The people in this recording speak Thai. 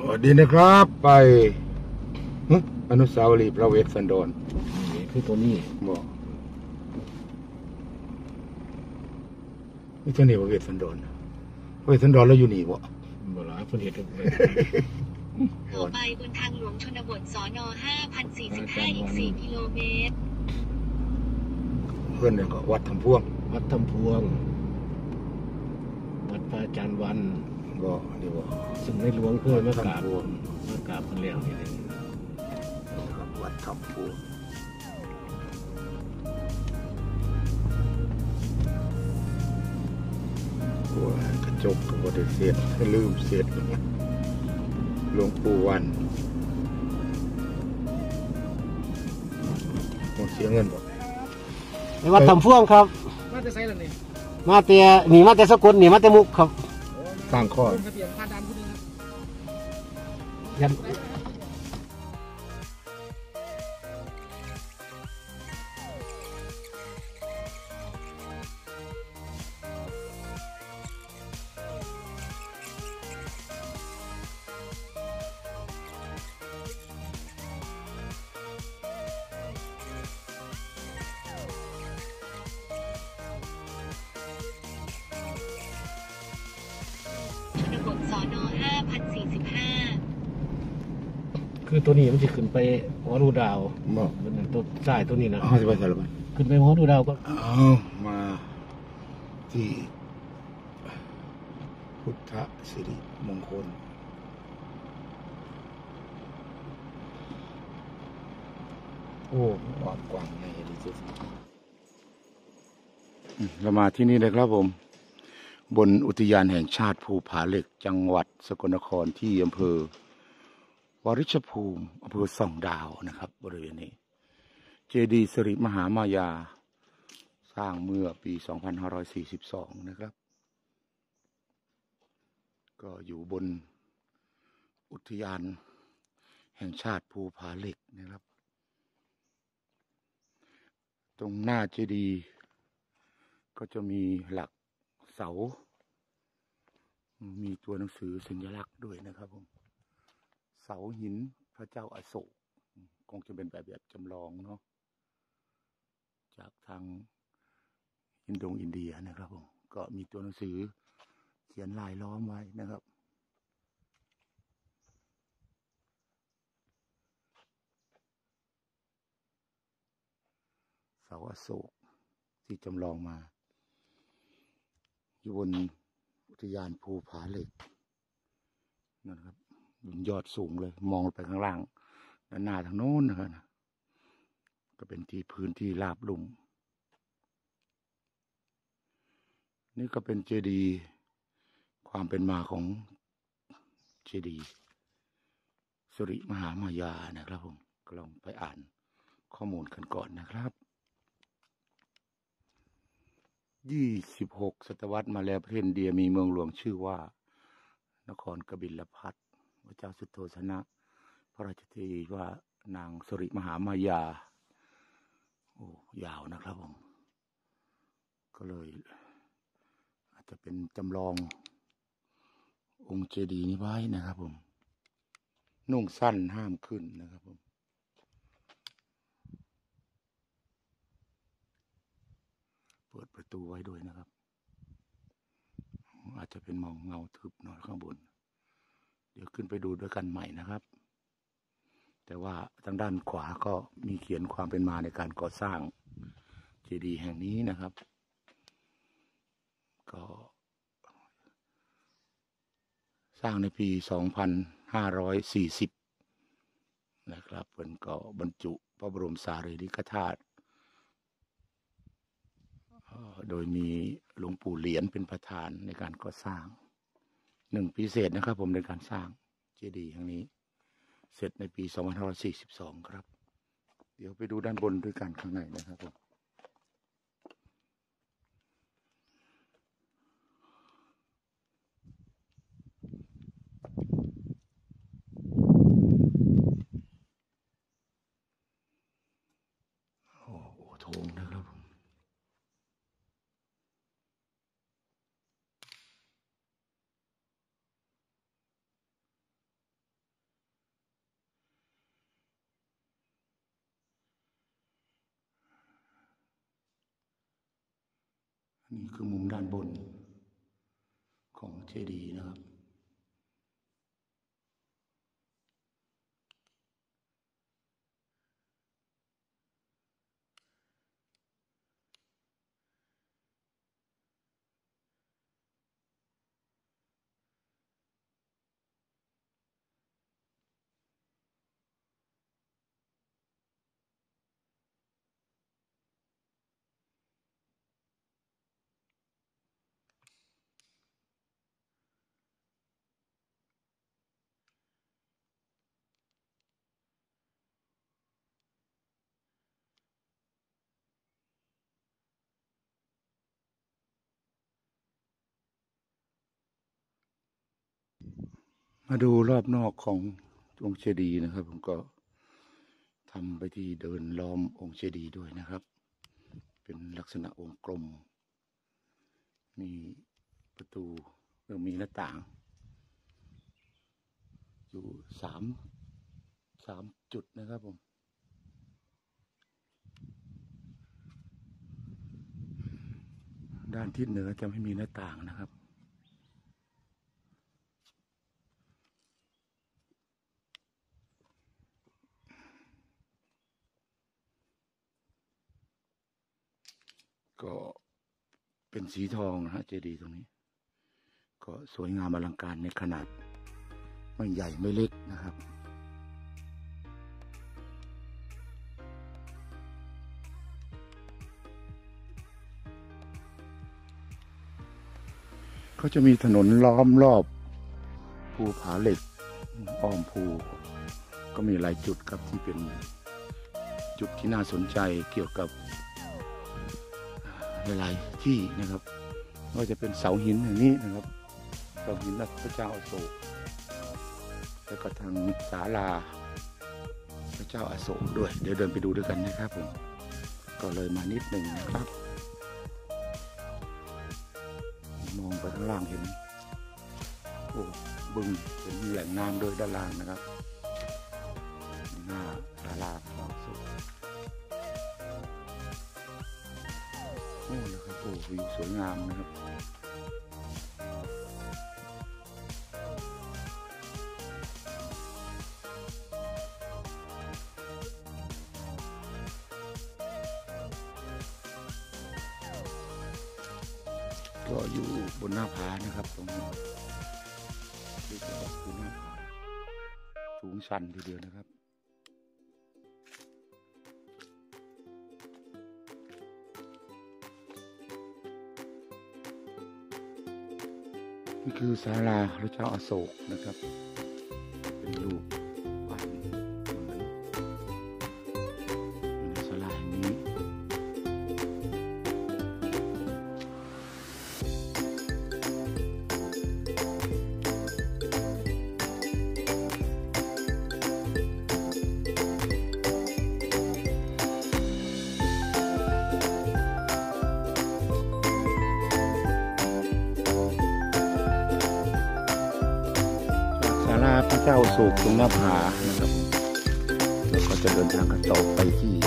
วัสดีนะครับไปอนุสาวรีย์พระเวสสันดรนี่คือตัวนี้บอกนี่เจ้านี่พระเวสสันดรพระเวสสันดรแล้วอยู่นี่บ่บ่ล่ะเพิ่นเฮ็ดต่อไปบนทางหลวงชนบทสน5045อีก4 กิโลเมตรเพื่อนเนี่ยก็วัดทำพ่วงวัดทำพวงวัดพระอาจารย์วันบ่นี่บ่ซึ่งในหลวงเพื่อนมากราบเพิ่นแล้วนี่เด้วัดทำพ่วงกระจกก็บ่ได้เสียดลืมเสียดหลวงปู่วันหมดเสียเงินบ่ในวัดทำพ่วงครับมาแต่ไสล่ะนี่มาแต่นี่มาแต่สกลนี่มาแต่มุกครับสร้างข้อทะเบียนผ่านด่านผู้นี้ครับยันสน5045 คือตัวนี้มันจะขึ้นไปหัวดูดาวมันตัวสายตัวนี้นะจะไปใส่หรือเปล่าขึ้นไปหัวดูดาวก็มาที่พุทธสิริมงคลโอ้กว้างใหญ่ดีสุดเรามาที่นี่เลยครับผมบนอุทยานแห่งชาติภูผาเหล็กจังหวัดสกลนครที่อำเภอวริชภูมิอำเภอส่องดาวนะครับบริเวณนี้เจดีย์สิริมหามายาสร้างเมื่อปี 2542 นะครับก็อยู่บนอุทยานแห่งชาติภูผาเหล็กนะครับตรงหน้าเจดีย์ก็จะมีหลักเสามีตัวหนังสือสัญลักษณ์ด้วยนะครับผมเสาหินพระเจ้าอโศกคงจะเป็นแบบจำลองเนาะจากทางอินเดียนะครับผมก็มีตัวหนังสือเขียนลายล้อมไว้นะครับเสาอโศกที่จำลองมาอยู่บนอุทยานภูผาเหล็กนะครับบนยอดสูงเลยมองไปข้างล่างด้านหน้าทางโน้นนะครับก็เป็นที่พื้นที่ราบลุ่มนี่ก็เป็นเจดีย์ความเป็นมาของเจดีย์สิริมหามายานะครับผมก็ลองไปอ่านข้อมูลกันก่อนนะครับ26 ศตวรรษมาแล้วประเทศอินเดียมีเมืองหลวงชื่อว่านครกบิลพัสต์พระเจ้าสุโธทนะพระราชทวีว่านางสิริมหามายาโอ้ยาวนะครับผมก็เลยอาจจะเป็นจำลององค์เจดีย์นี้ไว้นะครับผมนุ่งสั้นห้ามขึ้นนะครับผมเปิดประตูไว้ด้วยนะครับอาจจะเป็นมองเงาทึบหน่อยข้างบนเดี๋ยวขึ้นไปดูด้วยกันใหม่นะครับแต่ว่าทางด้านขวาก็มีเขียนความเป็นมาในการก่อสร้างเจดีย์แห่งนี้นะครับก็สร้างในปี 2540 นะครับเป็นก็บรรจุพระบรมสารีริกธาตุโดยมีหลวงปู่เหรียญเป็นประธานในการก่อสร้าง1 ปีเศษนะครับผมในการสร้างเจดีย์แห่งนี้เสร็จในปี 2542 ครับเดี๋ยวไปดูด้านบนด้วยกันข้างในนะครับผมโอ้โหโถงนะครับนี่คือมุมด้านบนของเจดีย์นะครับมาดูรอบนอกขององค์เจดีย์นะครับผมก็ทำไปที่เดินล้อมองค์เจดีย์ด้วยนะครับเป็นลักษณะองค์กลมมีประตูมีหน้าต่างอยู่สามจุดนะครับผมด้านทิศเหนือจะไม่มีหน้าต่างนะครับก็เป็นสีทองนะฮะเจดีย์ตรงนี้ก็สวยงามอลังการในขนาดไม่ใหญ่ไม่เล็กนะครับก็จะมีถนนล้อมรอบภูผาเหล็กอ้อมภูก็มีหลายจุดครับที่เป็นจุดที่น่าสนใจเกี่ยวกับหลายๆที่นะครับก็จะเป็นเสาหินอย่างนี้นะครับเสาหินพระเจ้าอโศกแล้วก็ทางศาลาพระเจ้าอโศกด้วยเดี๋ยวเดินไปดูด้วยกันนะครับผมก็เลยมานิดหนึ่งนะครับมองไปข้างล่างเห็นโอ้บึงเป็นแหล่งน้ำด้วยด้านล่างนะครับหน้าศาลาพระเจ้าอโศกโอ้นะครับโอ้วิวสวยงามนะครับก็อยู่บนหน้าผานะครับตรงนี้ดูจะบอกคือหน้าผาสูงชันทีเดียวนะครับนี่คือศาลาพระเจ้าอโศกนะครับเป็นรูปปั้นเหมือนในศาลาแห่งนี้พระเจ้าอโศกตรงหน้าผานะครับแล้วก็จะเดินทางกันต่อไปที่